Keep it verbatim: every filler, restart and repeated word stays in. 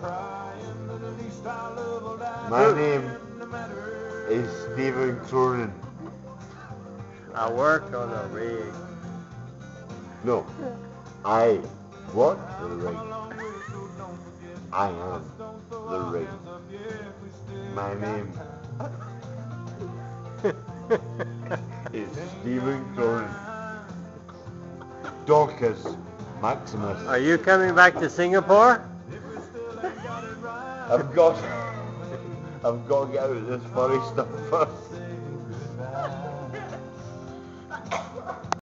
My name is Stephen Cronin. I work on a rig. No, I work the rig. I am the rig. My name is Stephen Cronin. Dorcas Maximus. Are you coming back to Singapore? I've got, I've got to get out of this furry stuff first.